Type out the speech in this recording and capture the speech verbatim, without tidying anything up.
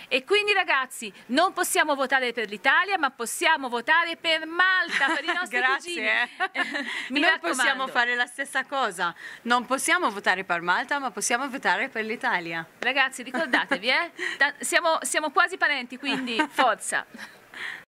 E quindi ragazzi, non possiamo votare per l'Italia, ma possiamo votare per Malta, per i nostri cugini. Grazie. Mi Noi raccomando. possiamo fare la stessa cosa. Non possiamo votare per Malta, ma possiamo votare per l'Italia. Ragazzi, ricordatevi, eh? Ta- siamo, siamo quasi parenti, quindi forza.